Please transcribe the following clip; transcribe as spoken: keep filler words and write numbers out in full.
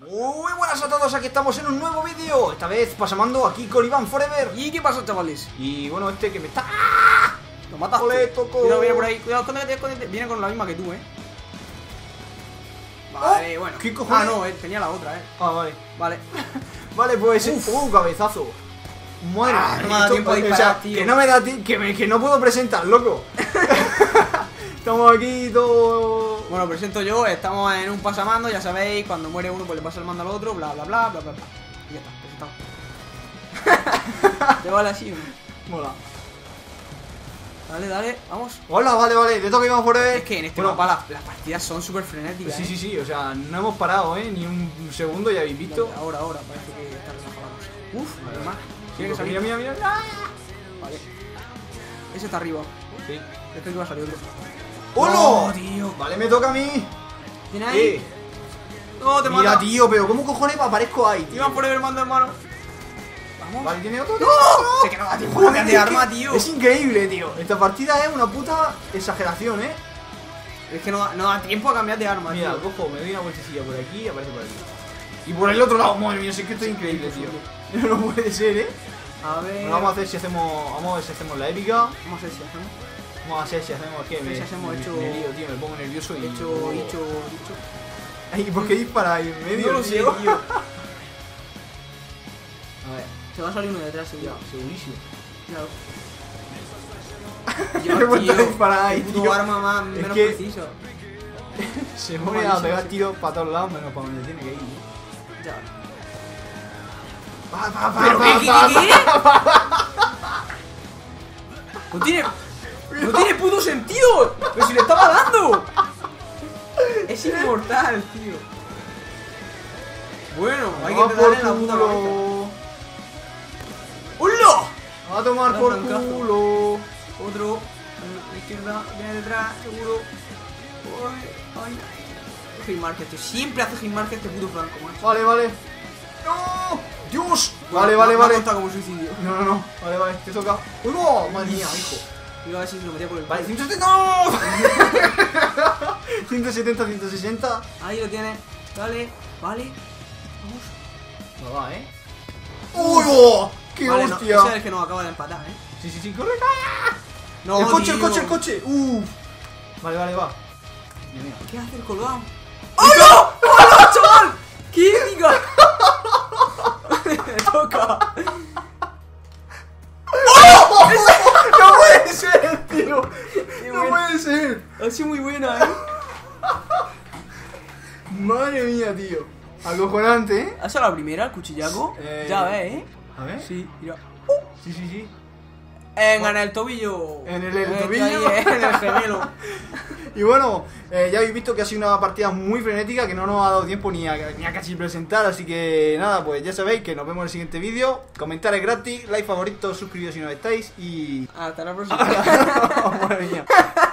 Muy buenas a todos, aquí estamos en un nuevo vídeo. Esta vez pasamando aquí con Iván Forever. ¿Y qué pasa, chavales? Y bueno, este que me está... ¡Ah! Lo mataste. Ole, toco. Cuidado, viene por ahí. Cuidado, escóndete, escóndete. Viene con la misma que tú, eh. Vale, Oh, bueno. ¿qué cojones? Ah, no, eh, tenía la otra, eh. Ah, vale. Vale. Vale, pues... Uf. ¡Uh, cabezazo! Madre Ah, mía, no me ha dado esto- tiempo a o sea, disparar, tío. que no me da ti- que, me- que no puedo presentar, loco. Estamos aquí todos... Bueno, presento yo. Estamos en un pasamando, ya sabéis. Cuando muere uno, pues le pasa el mando al otro. Bla, bla, bla, bla, bla, bla. Y ya está, presentado. ¿Te vale así o no? Mola. Dale, dale, vamos. Hola, vale, vale, te toca Iván Forever. Es que en este Bueno, mapa las, las partidas son súper frenéticas. Sí, eh. sí, sí, o sea, no hemos parado, ¿eh? Ni un segundo, ya habéis visto. Dale, ahora, ahora, parece que está relajada la cosa. Uf, además. Tiene que Mira, salir. mira, mira, mira. ¡Ah! Vale. Ese está arriba. Sí. Este que va a salir otro. ¡Hola! No, tío. Vale, me toca a mí. ¿Tiene ahí? Eh, No, te mira, mata. tío, pero ¿cómo cojones aparezco ahí, tío? Iban por el mando, hermano. Vamos. Vale, tiene otro. ¡No! Se quedó a tiempo Joder, de es arma, que tío. Es increíble, tío. Esta partida es una puta exageración, ¿eh? Es que no da, no da tiempo a cambiar de arma, Mira, tío. cojo, me doy una vueltecilla por aquí y aparece por aquí. Y por el otro lado, madre mía, sé que esto es increíble, tío. No puede ser, ¿eh? A ver. Bueno, vamos a hacer si hacemos. Vamos a ver si hacemos la épica. Vamos a ver si hacemos. Vamos a hacer si hacemos. ¿Qué? Me, Si hacemos me- hecho- me lío, tío, me pongo nervioso y. Hecho, Oh. hecho, hecho. Ay, ¿por qué dispara ahí en medio? No lo sé, tío? tío. A ver, Se va a salir uno detrás, ya, seguro. segurísimo. Claro. Me he vuelto a disparar ahí, Tu tío. arma más, Es menos que- preciso. Se pone a malísimo, pegar sí. tiros para todos lados, menos para donde tiene que ir. ¿eh? Ya. Pa, pa, pa, ¿Pero pa, qué, pa, qué, pa. qué, qué? No tiene. No tiene puto sentido. Pero si le estaba dando. Es inmortal, tío. Bueno, hay que Va darle por en la puta cabeza. culo. ¡Hola! Va a tomar Da por francazo. culo. Otro. A la izquierda. Viene detrás, seguro. Ay, ay. Hitmarket, tío. Siempre hace Hitmarket este puto Franco, macho. Vale, vale. ¡No! ¡Dios! Bueno, Vale, vale, no- no vale. cuenta como suicidio. No, no, no. Vale, vale, te toca. ¡Uy, no! Madre mía, hijo. Iba a ver si se lo metía por el Vale, culo. ciento setenta. ¡No! ciento setenta, ciento sesenta. Ahí lo tiene. Dale. Vale. Vamos. No va, ¿eh? ¡Uy! Oh, ¡qué Vale, no, hostia! ese es el que nos acaba de empatar, ¿eh? Sí, sí, sí, corre. ¡Ah! No, el coche, el tío. coche, el coche. ¡Uf! Vale, vale, va. Mira, mira. ¿Qué hace el colgado? ¡Oh, no! ¡Oh, no, chaval! ¡Qué épica! Me toca. ¡No puede ser, tío! Qué ¡No bueno. puede ser! Ha sido muy buena, ¿eh? Madre mía, tío. Acojonante, ¿eh? ¿Has hecho la primera, el cuchillaco? Eh, Ya ves, ¿eh? A ver. Sí, mira. Sí, sí, sí. En, en el tobillo. En el- el Este tobillo. ahí, en el gemelo. Y bueno, eh, ya habéis visto que ha sido una partida muy frenética que no nos ha dado tiempo ni a, ni a casi presentar. Así que nada, pues ya sabéis que nos vemos en el siguiente vídeo. Comentar es gratis, like, favorito, suscribiros si no estáis y... Hasta la próxima. Madre mía.